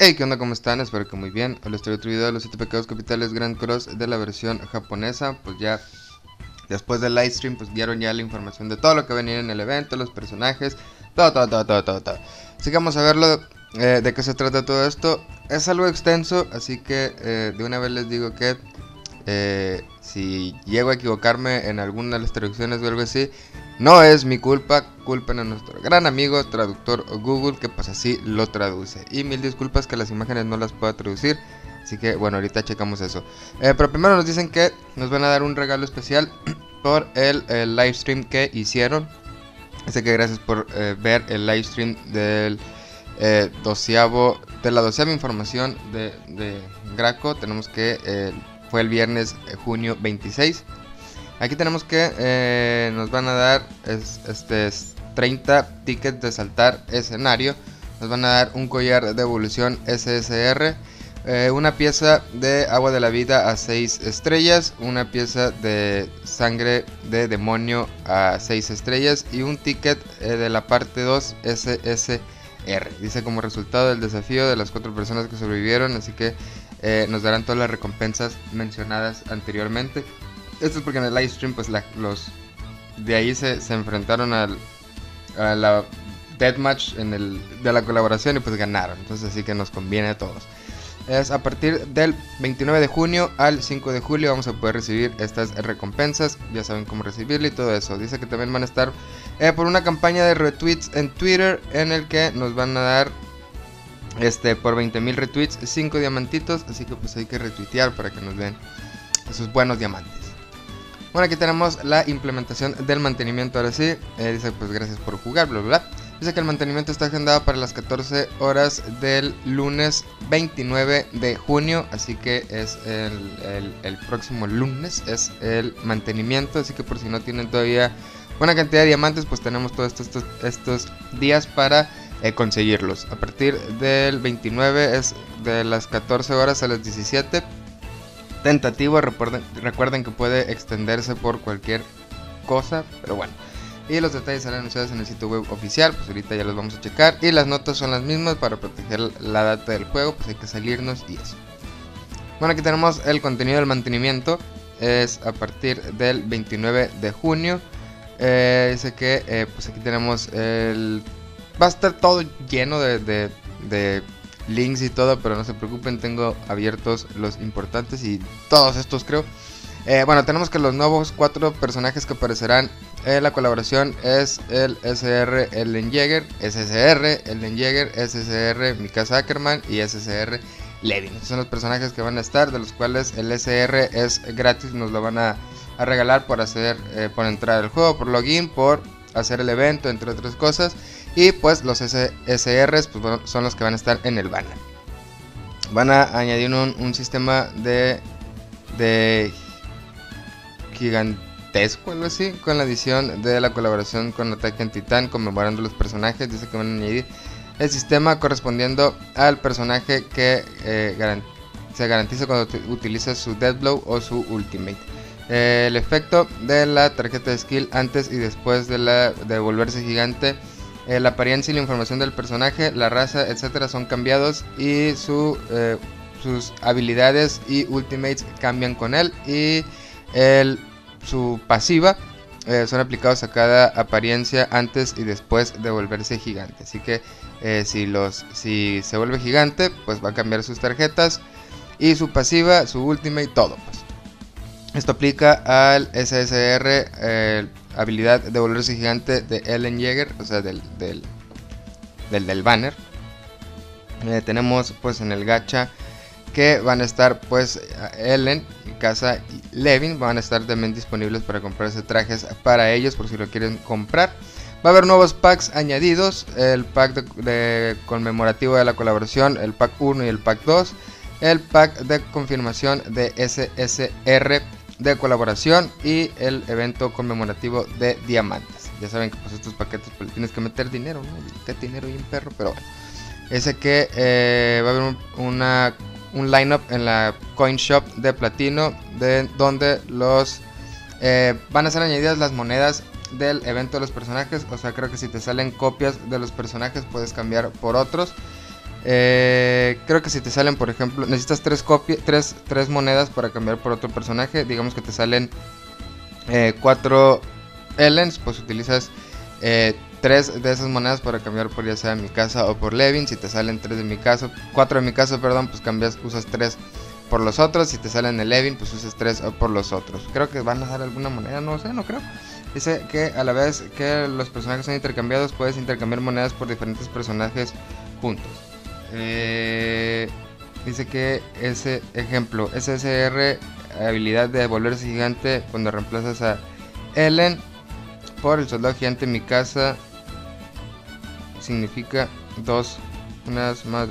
Hey, ¿qué onda? ¿Cómo están? Espero que muy bien. Hoy les traigo otro video de los 7 pecados capitales Grand Cross de la versión japonesa. Pues ya después del livestream pues vieron ya la información de todo lo que va a venir en el evento, los personajes, todo. Así que vamos a verlo, de qué se trata todo esto. Es algo extenso, así que de una vez les digo que si llego a equivocarme en alguna de las traducciones o algo así, no es mi culpa, culpen a nuestro gran amigo traductor Google, que pues así lo traduce. Y mil disculpas que las imágenes no las pueda traducir, así que bueno, ahorita checamos eso. Pero primero nos dicen que nos van a dar un regalo especial por el live stream que hicieron. Así que gracias por ver el live stream del de la 12ª información de Graco. Tenemos que fue el viernes junio 26. Aquí tenemos que nos van a dar 30 tickets de saltar escenario. Nos van a dar un collar de evolución SSR, una pieza de agua de la vida a 6 estrellas, una pieza de sangre de demonio a 6 estrellas y un ticket de la parte 2 SSR. Dice como resultado del desafío de las 4 personas que sobrevivieron, así que nos darán todas las recompensas mencionadas anteriormente. Esto es porque en el live stream pues los de ahí se enfrentaron a la deathmatch de la colaboración y pues ganaron. Entonces así que nos conviene a todos. Es a partir del 29 de junio al 5 de julio vamos a poder recibir estas recompensas. Ya saben cómo recibirla y todo eso. Dice que también van a estar por una campaña de retweets en Twitter, en el que nos van a dar por 20,000 retweets 5 diamantitos. Así que pues hay que retuitear para que nos den esos buenos diamantes. Bueno, aquí tenemos la implementación del mantenimiento. Ahora sí, dice pues gracias por jugar, bla bla bla. Dice que el mantenimiento está agendado para las 14 horas del lunes 29 de junio. Así que es el próximo lunes es el mantenimiento. Así que por si no tienen todavía buena cantidad de diamantes, pues tenemos todos estos días para conseguirlos. A partir del 29 es de las 14 horas a las 17. Tentativo, recuerden que puede extenderse por cualquier cosa, pero bueno. Y los detalles serán anunciados en el sitio web oficial, pues ahorita ya los vamos a checar. Y las notas son las mismas para proteger la data del juego, pues hay que salirnos y eso. Bueno, aquí tenemos el contenido del mantenimiento, es a partir del 29 de junio. Dice que pues aquí tenemos va a estar todo lleno de links y todo, pero no se preocupen, tengo abiertos los importantes y todos estos creo. Bueno, tenemos que los nuevos 4 personajes que aparecerán en la colaboración es el SR Ellen Jaeger, SSR Ellen Jaeger, SSR Mikasa Ackerman y SSR Levin. Estos son los personajes que van a estar, de los cuales el SR es gratis, nos lo van a regalar por por entrar al juego, por login, por hacer el evento, entre otras cosas. Y pues los SRs pues, bueno, son los que van a estar en el banner. Van a añadir un sistema de gigantesco, algo así, con la edición de la colaboración con Ataque en Titán, conmemorando los personajes. Dice que van a añadir el sistema correspondiendo al personaje que se garantiza cuando utiliza su Death Blow o su Ultimate. El efecto de la tarjeta de skill antes y después de volverse gigante, la apariencia y la información del personaje, la raza, etcétera, son cambiados y sus habilidades y ultimates cambian con él, y su pasiva son aplicados a cada apariencia antes y después de volverse gigante. Así que si se vuelve gigante, pues va a cambiar sus tarjetas y su pasiva, su ultimate, todo pues. Esto aplica al SSR, habilidad de volverse gigante de Ellen Jaeger, o sea del banner. Tenemos pues en el gacha que van a estar pues Ellen, Mikasa y Levin, van a estar también disponibles para comprarse trajes para ellos por si lo quieren comprar. Va a haber nuevos packs añadidos, el pack de conmemorativo de la colaboración, el pack 1 y el pack 2, el pack de confirmación de SSR de colaboración y el evento conmemorativo de diamantes. Ya saben que pues estos paquetes pues tienes que meter dinero, ¿no? Meter dinero y un perro, pero bueno. Ese que va a haber un lineup en la Coin Shop de platino, donde van a ser añadidas las monedas del evento de los personajes. O sea, creo que si te salen copias de los personajes puedes cambiar por otros. Creo que si te salen, por ejemplo, necesitas tres monedas para cambiar por otro personaje. Digamos que te salen 4 Ellens, pues utilizas 3 de esas monedas para cambiar por ya sea Mikasa o por Levin. Si te salen 4 de Mikasa, perdón, pues usas 3 por los otros. Si te salen el Levin, pues usas 3 por los otros. Creo que van a dar alguna moneda, no sé, no creo. Dice que a la vez que los personajes son intercambiados, puedes intercambiar monedas por diferentes personajes juntos. Dice que ese ejemplo, SSR, habilidad de volverse gigante cuando reemplazas a Ellen por el soldado gigante Mikasa, significa 2 unas más.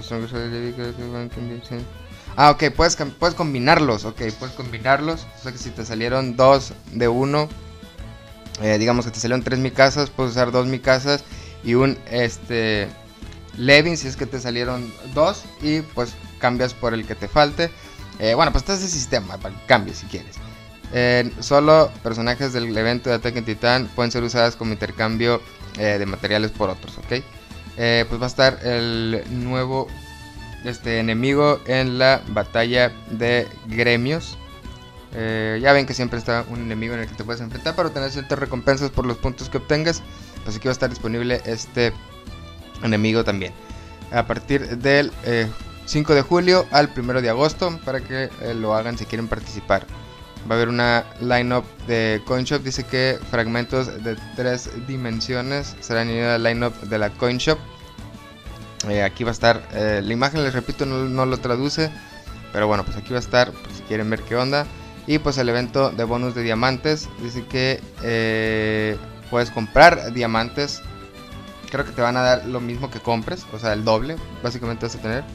Ok, puedes combinarlos. O sea que si te salieron 2 de 1, digamos que te salieron 3 Mikasas, puedes usar 2 Mikasas y un Levin si es que te salieron 2 y pues cambias por el que te falte. Bueno, pues este es el sistema para que cambies si quieres. Solo personajes del evento de Attack on Titan pueden ser usadas como intercambio de materiales por otros, ok. Pues va a estar el nuevo enemigo en la batalla de gremios. Ya ven que siempre está un enemigo en el que te puedes enfrentar para obtener ciertas recompensas por los puntos que obtengas. Pues aquí va a estar disponible este enemigo también a partir del 5 de julio al 1 de agosto para que lo hagan si quieren participar. Va a haber una lineup de CoinShop. Dice que fragmentos de 3 dimensiones serán añadidos al lineup de la CoinShop. Aquí va a estar la imagen, les repito, no lo traduce, pero bueno, pues aquí va a estar por si quieren ver qué onda. Y pues el evento de bonus de diamantes. Dice que puedes comprar diamantes. Creo que te van a dar lo mismo que compres, o sea, el doble, básicamente vas a tener.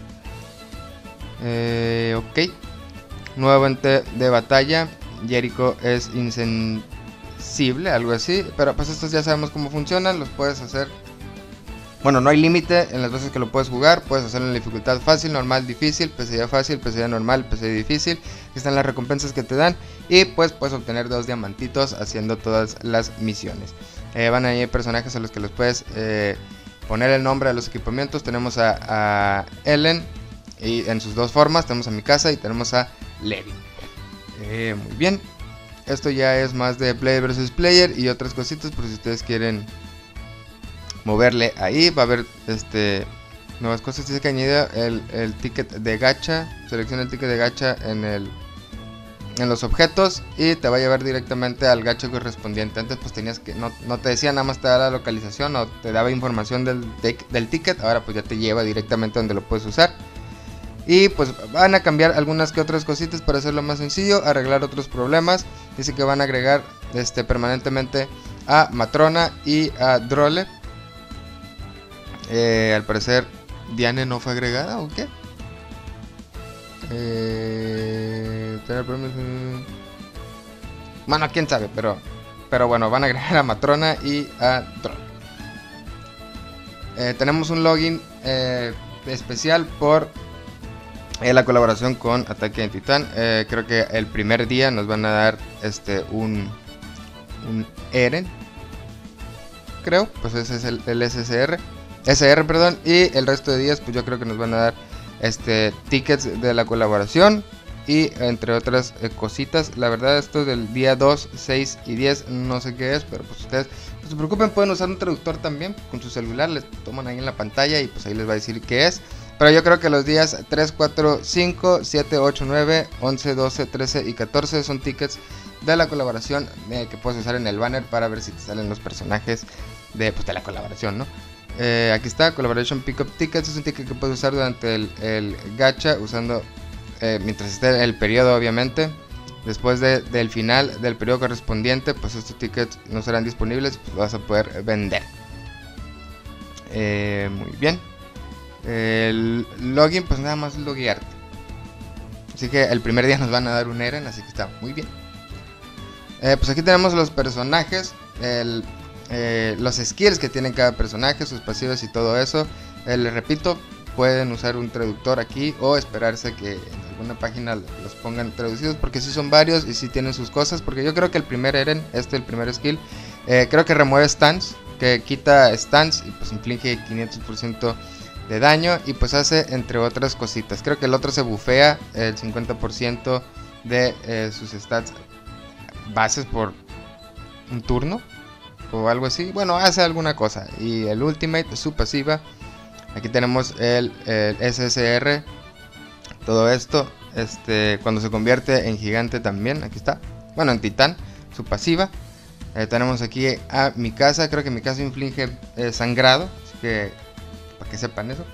Ok. Nuevo evento de batalla. Jericho es insensible, algo así. Pero pues estos ya sabemos cómo funcionan. Los puedes hacer. Bueno, no hay límite en las veces que lo puedes jugar. Puedes hacerlo en la dificultad fácil, normal, difícil, pesadilla fácil, pesadilla normal, pesadilla difícil. Aquí están las recompensas que te dan. Y pues puedes obtener 2 diamantitos haciendo todas las misiones. Van a ir personajes a los que los puedes poner el nombre a los equipamientos. Tenemos a Ellen y en sus 2 formas. Tenemos a Mikasa y tenemos a Levi. Muy bien. Esto ya es más de player versus player y otras cositas por si ustedes quieren moverle ahí. Va a haber nuevas cosas. Dice que añade el ticket de gacha. Selecciona el ticket de gacha en los objetos y te va a llevar directamente al gacha correspondiente. Antes pues tenías que, no te decía, nada más te daba la localización o te daba información del ticket. Ahora pues ya te lleva directamente donde lo puedes usar. Y pues van a cambiar algunas que otras cositas para hacerlo más sencillo, arreglar otros problemas. Dice que van a agregar permanentemente a Matrona y a Drolle. Al parecer Diane no fue agregada, ¿o qué? Bueno, quién sabe, pero bueno, van a agregar a Matrona y a Drolle. Tenemos un login especial por la colaboración con Attack on Titan. Creo que el primer día nos van a dar un Eren. Creo, pues ese es el SR, perdón. Y el resto de días pues yo creo que nos van a dar tickets de la colaboración y entre otras cositas. La verdad esto del día 2, 6 y 10 no sé qué es, pero pues ustedes no se preocupen, pueden usar un traductor también con su celular, les toman ahí en la pantalla y pues ahí les va a decir qué es. Pero yo creo que los días 3, 4, 5, 7, 8, 9, 11, 12, 13 y 14 son tickets de la colaboración que puedes usar en el banner para ver si te salen los personajes de la colaboración, ¿no? Aquí está, Collaboration Pickup Tickets. Es un ticket que puedes usar durante el gacha, usando mientras esté el periodo, obviamente. Después del final del periodo correspondiente, pues estos tickets no serán disponibles, pues vas a poder vender. Muy bien. El login, pues nada más loguearte. Así que el primer día nos van a dar un Eren, así que está muy bien. Pues aquí tenemos los personajes, los skills que tienen cada personaje, sus pasivos y todo eso. Les repito, pueden usar un traductor aquí o esperarse que en alguna página los pongan traducidos, porque sí son varios y sí tienen sus cosas. Porque yo creo que el primer Eren, el primer skill, creo que remueve stans, que quita stans y pues inflige 500% de daño y pues hace entre otras cositas. Creo que el otro se bufea el 50% de sus stats bases por un turno o algo así. Bueno, hace alguna cosa. Y el ultimate, su pasiva. Aquí tenemos el SSR. Todo esto, cuando se convierte en gigante también. Aquí está. Bueno, en titán, su pasiva. Tenemos aquí a Mikasa. Creo que Mikasa inflige sangrado. Así que, para que sepan eso.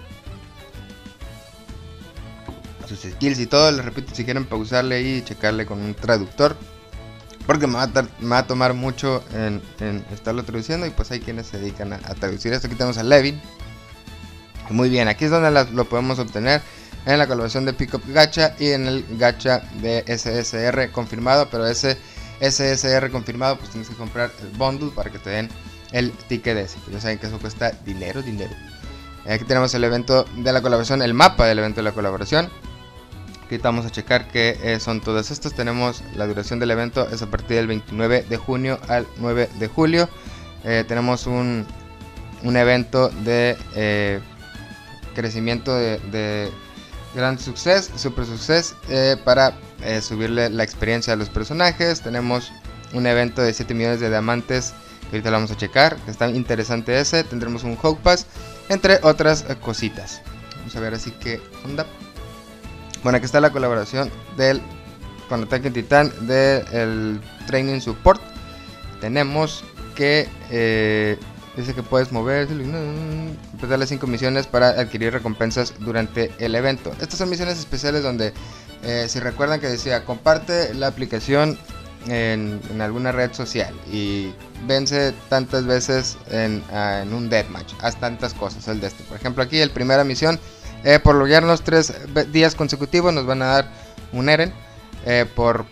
Sus skills y todo. Les repito, si quieren pausarle y checarle con un traductor. Porque me va a tomar mucho en estarlo traduciendo. Y pues hay quienes se dedican a traducir esto. Aquí tenemos a Levin. Muy bien, aquí es donde lo podemos obtener. En la colaboración de Pickup Gacha y en el gacha de SSR confirmado. Pero ese SSR confirmado, pues tienes que comprar el bundle para que te den el ticket ese. Pues ya saben que eso cuesta dinero. Aquí tenemos el evento de la colaboración, el mapa del evento de la colaboración. Aquí vamos a checar que son todas estas. Tenemos la duración del evento, es a partir del 29 de junio al 9 de julio. Tenemos un evento de crecimiento de Grand Success, Super Success, para subirle la experiencia a los personajes. Tenemos un evento de 7 millones de diamantes, que ahorita lo vamos a checar, que está interesante ese. Tendremos un Hawk Pass, entre otras cositas. Vamos a ver así que onda. Bueno, aquí está la colaboración con Ataque en Titán del Training Support. Tenemos que dice que puedes mover, completar las 5 misiones para adquirir recompensas durante el evento. Estas son misiones especiales donde, si recuerdan que decía, comparte la aplicación en alguna red social y vence tantas veces en un deathmatch, haz tantas cosas. El de por ejemplo, aquí el primera misión, por loguearnos 3 días consecutivos nos van a dar un Eren, por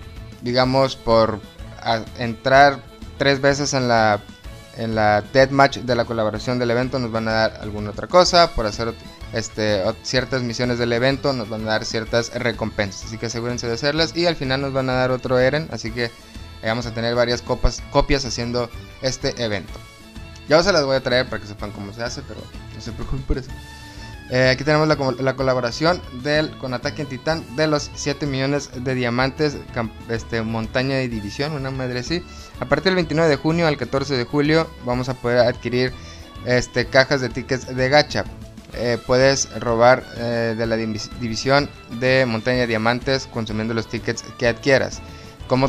entrar 3 veces en la deathmatch de la colaboración del evento nos van a dar alguna otra cosa. Por hacer ciertas misiones del evento nos van a dar ciertas recompensas, así que asegúrense de hacerlas. Y al final nos van a dar otro Eren, así que vamos a tener varias copias haciendo este evento. Ya se las voy a traer para que sepan cómo se hace, pero no se preocupen por eso. Aquí tenemos la colaboración con Ataque en Titán de los 7 millones de diamantes, montaña de división, una madre así. A partir del 29 de junio al 14 de julio vamos a poder adquirir cajas de tickets de gacha. Puedes robar de la división de montaña de diamantes consumiendo los tickets que adquieras. ¿Cómo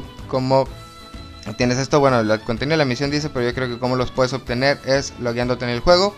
tienes esto? Bueno, el contenido de la misión dice, pero yo creo que cómo los puedes obtener es logueándote en el juego,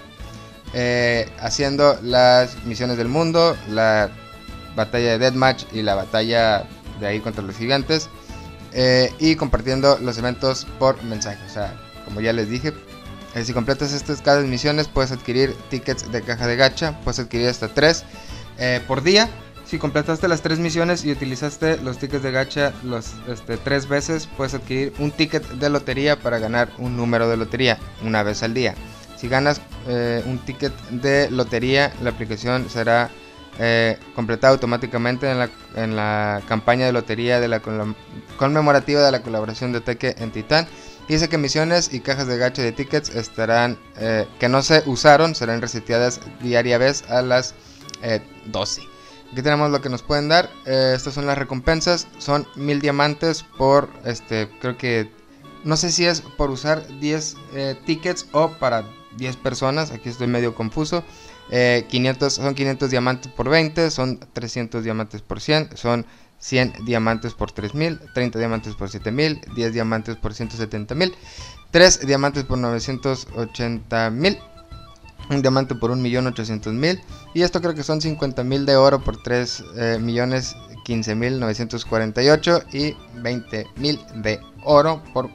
haciendo las misiones del mundo, la batalla de Deathmatch y la batalla de ahí contra los gigantes, y compartiendo los eventos por mensaje. O sea, como ya les dije, si completas cada misiones puedes adquirir tickets de caja de gacha, puedes adquirir hasta 3 por día. Si completaste las 3 misiones y utilizaste los tickets de gacha 3 veces, puedes adquirir un ticket de lotería para ganar un número de lotería una vez al día. Si ganas un ticket de lotería, la aplicación será completada automáticamente en la campaña de lotería de la conmemorativa de la colaboración de Ataque en Titán. Dice que misiones y cajas de gacha de tickets estarán que no se usaron serán reseteadas diaria vez a las 12. Aquí tenemos lo que nos pueden dar. Estas son las recompensas. Son 1000 diamantes por creo que no sé si es por usar 10 tickets o para 10 personas. Aquí estoy medio confuso. 500 diamantes por 20, son 300 diamantes por 100, son 100 diamantes por 3000, 30 diamantes por 7000, 10 diamantes por 170.000, 3 diamantes por 980.000, un diamante por 1.800.000, y esto creo que son 50.000 de oro por 3.015.948 y 20.000 de oro por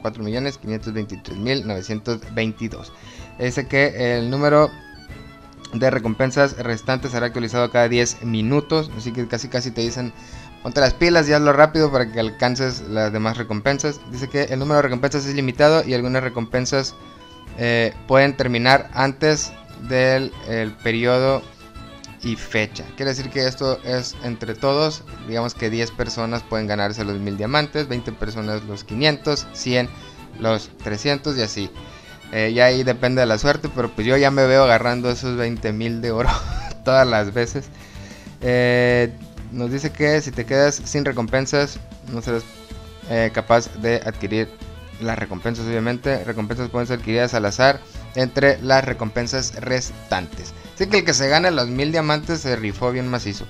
4.523.922. Dice que el número de recompensas restantes será actualizado cada 10 minutos, así que casi te dicen ponte las pilas y hazlo rápido para que alcances las demás recompensas. Dice que el número de recompensas es limitado y algunas recompensas pueden terminar antes del periodo y fecha. Quiere decir que esto es entre todos, digamos que 10 personas pueden ganarse los 1000 diamantes, 20 personas los 500, 100 los 300 y así. Ya ahí depende de la suerte, pero pues yo ya me veo agarrando esos 20.000 de oro todas las veces. Nos dice que si te quedas sin recompensas, no serás capaz de adquirir las recompensas. Obviamente, recompensas pueden ser adquiridas al azar entre las recompensas restantes. Así que el que se gane los 1000 diamantes se rifó bien macizo.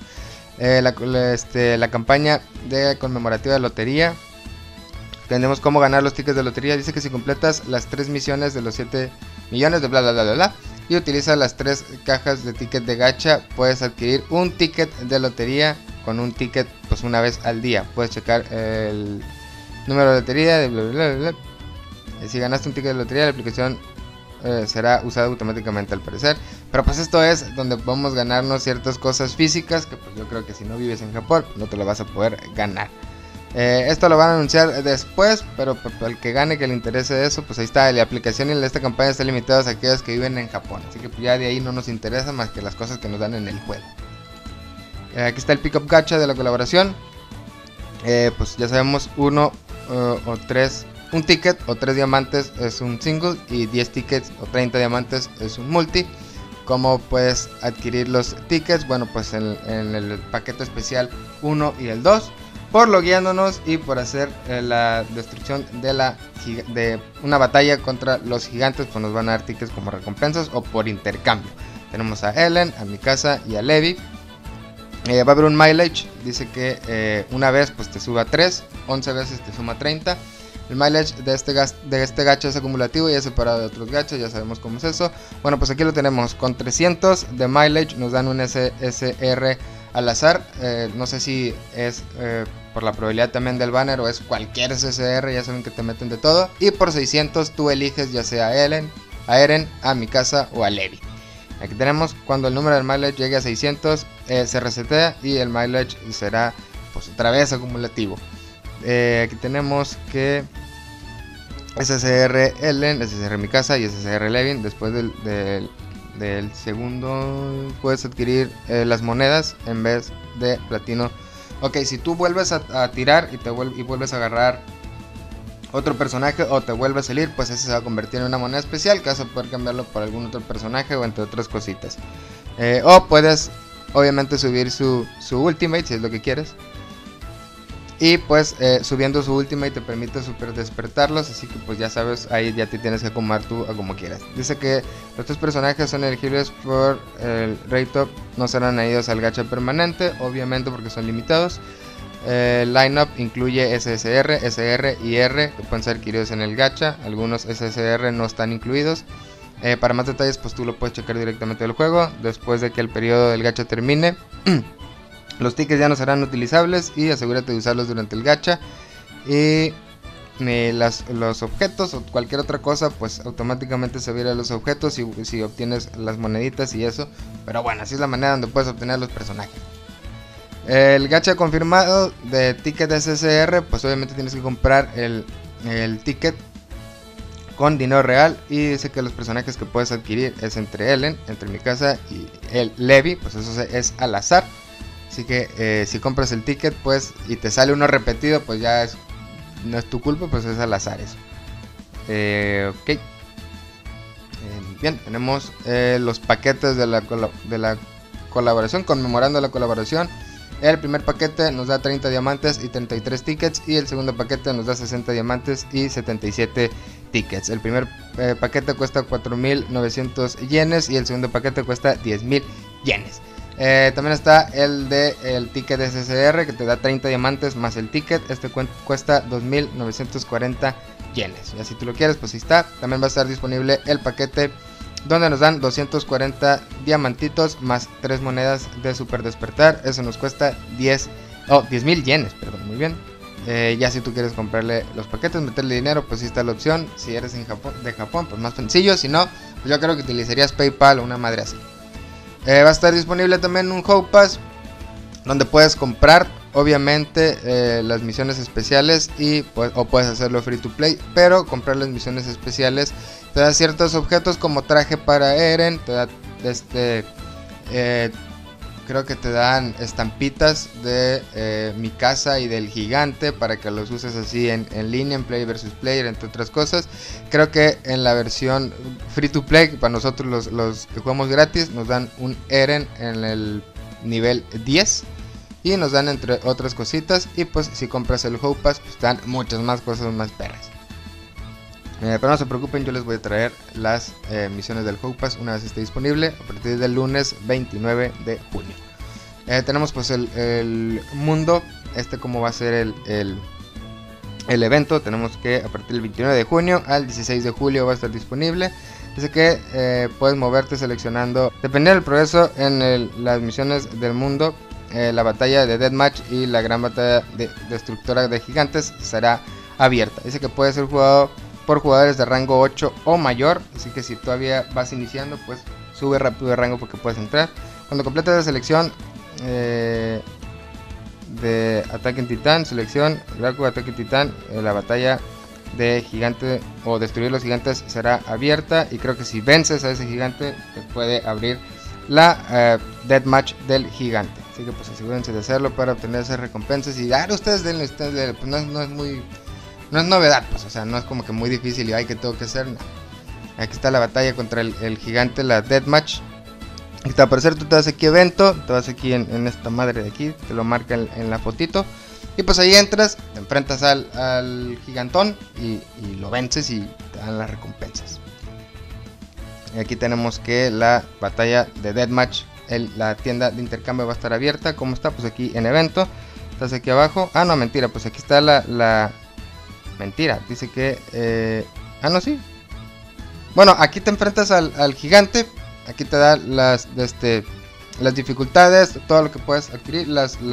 La campaña de conmemorativa de lotería. Tenemos cómo ganar los tickets de lotería. Dice que si completas las 3 misiones de los 7 millones de bla bla bla bla bla y utilizas las 3 cajas de ticket de gacha, puedes adquirir un ticket de lotería con un ticket pues una vez al día. Puedes checar el número de lotería de bla bla bla bla. Si ganaste un ticket de lotería, la aplicación será usada automáticamente al parecer. Pero pues esto es donde podemos ganarnos ciertas cosas físicas que pues yo creo que si no vives en Japón no te lo vas a poder ganar. Esto lo van a anunciar después, pero para el que gane, que le interese eso, pues ahí está. La aplicación y esta campaña está limitada a aquellos que viven en Japón, así que pues ya de ahí no nos interesa más que las cosas que nos dan en el juego. Aquí está el Pickup Gacha de la colaboración. Pues ya sabemos, un ticket o 3 diamantes es un single y 10 tickets o 30 diamantes es un multi. ¿Cómo puedes adquirir los tickets? Bueno, pues en el paquete especial 1 y el 2. Por logueándonos y por hacer la destrucción de una batalla contra los gigantes, pues nos van a dar tickets como recompensas o por intercambio. Tenemos a Ellen, a Mikasa y a Levi. Va a haber un mileage, dice que una vez pues te suba 3, 11 veces te suma 30. El mileage de este gacha es acumulativo y es separado de otros gachas, ya sabemos cómo es eso. Bueno, pues aquí lo tenemos, con 300 de mileage nos dan un SSR al azar. No sé si es por la probabilidad también del banner o es cualquier SSR, ya saben que te meten de todo. Y por 600 tú eliges ya sea a Eren, a Mikasa o a Levi. Aquí tenemos, cuando el número del mileage llegue a 600 se resetea y el mileage será pues otra vez acumulativo. Aquí tenemos que SSR Ellen, SSR Mikasa y SSR Levin. Después del segundo puedes adquirir las monedas en vez de platino. Ok, si tú vuelves a tirar y vuelves a agarrar otro personaje o te vuelve a salir, pues ese se va a convertir en una moneda especial que vas a poder cambiarlo por algún otro personaje o entre otras cositas. O puedes obviamente subir su ultimate si es lo que quieres. Y pues subiendo su ultimate te permite super despertarlos, así que pues ya sabes, ahí ya te tienes que acomodar tú a como quieras. Dice que los 3 personajes son elegibles por el rate-up, no serán añadidos al gacha permanente, obviamente porque son limitados. El lineup incluye SSR, SR y R que pueden ser adquiridos en el gacha, algunos SSR no están incluidos. Para más detalles pues tú lo puedes checar directamente del juego, después de que el periodo del gacha termine. Los tickets ya no serán utilizables y asegúrate de usarlos durante el gacha. Y los objetos o cualquier otra cosa, pues automáticamente se vienen los objetos si obtienes las moneditas y eso. Pero bueno, así es la manera donde puedes obtener los personajes. El gacha confirmado de ticket SSR, pues obviamente tienes que comprar el ticket con dinero real. Y dice que los personajes que puedes adquirir es entre Ellen, entre Mikasa y el Levi, pues eso es al azar. Así que si compras el ticket pues y te sale uno repetido, pues ya no es tu culpa, pues es al azar eso. Ok. Bien, tenemos los paquetes de la colaboración, conmemorando la colaboración. El primer paquete nos da 30 diamantes y 33 tickets. Y el segundo paquete nos da 60 diamantes y 77 tickets. El primer paquete cuesta 4.900 yenes y el segundo paquete cuesta 10.000 yenes. También está el ticket de SSR que te da 30 diamantes más el ticket. Este cuesta 2.940 yenes. Y si tú lo quieres, pues ahí está. También va a estar disponible el paquete donde nos dan 240 diamantitos más 3 monedas de super despertar. Eso nos cuesta 10.000 yenes, perdón, muy bien. Ya si tú quieres comprarle los paquetes, meterle dinero, pues ahí está la opción. Si eres de Japón, pues más sencillo. Si no, pues yo creo que utilizarías PayPal o una madre así. Va a estar disponible también un Hope Pass donde puedes comprar obviamente las misiones especiales o puedes hacerlo free to play, pero comprar las misiones especiales te da ciertos objetos como traje para Eren, te da creo que te dan estampitas de Mikasa y del gigante para que los uses así en línea, en Play vs Player, entre otras cosas. Creo que en la versión free to play, para nosotros los que jugamos gratis, nos dan un Eren en el nivel 10 y nos dan entre otras cositas. Y pues si compras el Hope Pass, pues te dan muchas más cosas más perras. Pero no se preocupen, yo les voy a traer las misiones del Hope Pass una vez esté disponible a partir del lunes 29 de junio. Tenemos pues el mundo, como va a ser el evento. Tenemos que a partir del 29 de junio al 16 de julio va a estar disponible. Dice que puedes moverte seleccionando, dependiendo del progreso en las misiones del mundo. La batalla de Deathmatch y la gran batalla de destructora de gigantes será abierta. Dice que puede ser jugado por jugadores de rango 8 o mayor, así que si todavía vas iniciando, pues sube rápido de rango porque puedes entrar. Cuando completes la selección de ataque en titán, selección Graku ataque en titán, la batalla de gigante o destruir los gigantes será abierta, y creo que si vences a ese gigante te puede abrir la Deathmatch del gigante. Así que pues asegúrense de hacerlo para obtener esas recompensas. Y ustedes denle, pues no es novedad, pues, o sea, no es como que muy difícil y hay que tengo que hacer. No. Aquí está la batalla contra el gigante, la Deathmatch. Aquí te va a aparecer, tú te vas aquí a evento, te vas aquí en esta madre de aquí, te lo marca en la fotito. Y pues ahí entras, te enfrentas al gigantón y lo vences y te dan las recompensas. Y aquí tenemos que la batalla de Deathmatch, la tienda de intercambio va a estar abierta. ¿Cómo está? Pues aquí en evento, estás aquí abajo. Ah, no, mentira, pues aquí está mentira, dice que no, sí. Bueno, aquí te enfrentas al gigante. Aquí te da las dificultades, todo lo que puedes adquirir,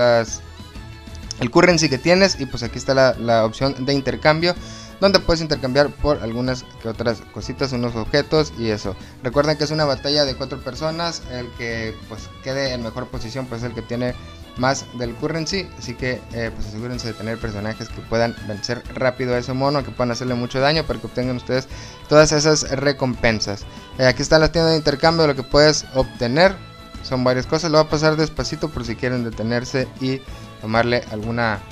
el currency que tienes. Y pues aquí está la opción de intercambio, donde puedes intercambiar por algunas que otras cositas, unos objetos y eso. Recuerden que es una batalla de 4 personas. El que pues quede en mejor posición pues es el que tiene más del currency, así que pues asegúrense de tener personajes que puedan vencer rápido a ese mono, que puedan hacerle mucho daño para que obtengan ustedes todas esas recompensas. Aquí está la tienda de intercambio, lo que puedes obtener son varias cosas. Lo voy a pasar despacito por si quieren detenerse y tomarle alguna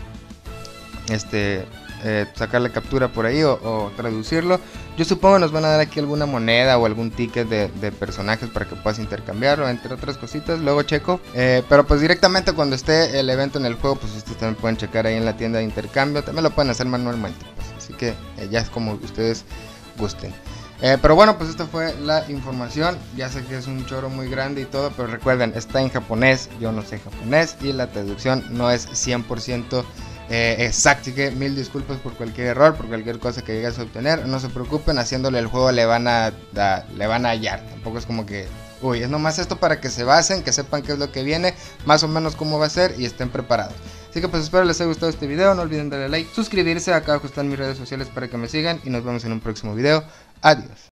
sacarle captura por ahí o traducirlo. Yo supongo que nos van a dar aquí alguna moneda o algún ticket de personajes para que puedas intercambiarlo, entre otras cositas. Luego checo, pero pues directamente cuando esté el evento en el juego, pues ustedes también pueden checar ahí en la tienda de intercambio. También lo pueden hacer manualmente, pues, así que ya es como ustedes gusten. Pero bueno, pues esta fue la información. Ya sé que es un choro muy grande y todo, pero recuerden, está en japonés, yo no sé japonés y la traducción no es 100% exacto, así que mil disculpas por cualquier error, por cualquier cosa que llegues a obtener. No se preocupen, haciéndole el juego le van a hallar. Tampoco es como que, uy, es nomás esto para que se basen, que sepan qué es lo que viene, más o menos cómo va a ser y estén preparados. Así que pues espero les haya gustado este video, no olviden darle like, suscribirse, acá abajo están mis redes sociales para que me sigan y nos vemos en un próximo video. Adiós.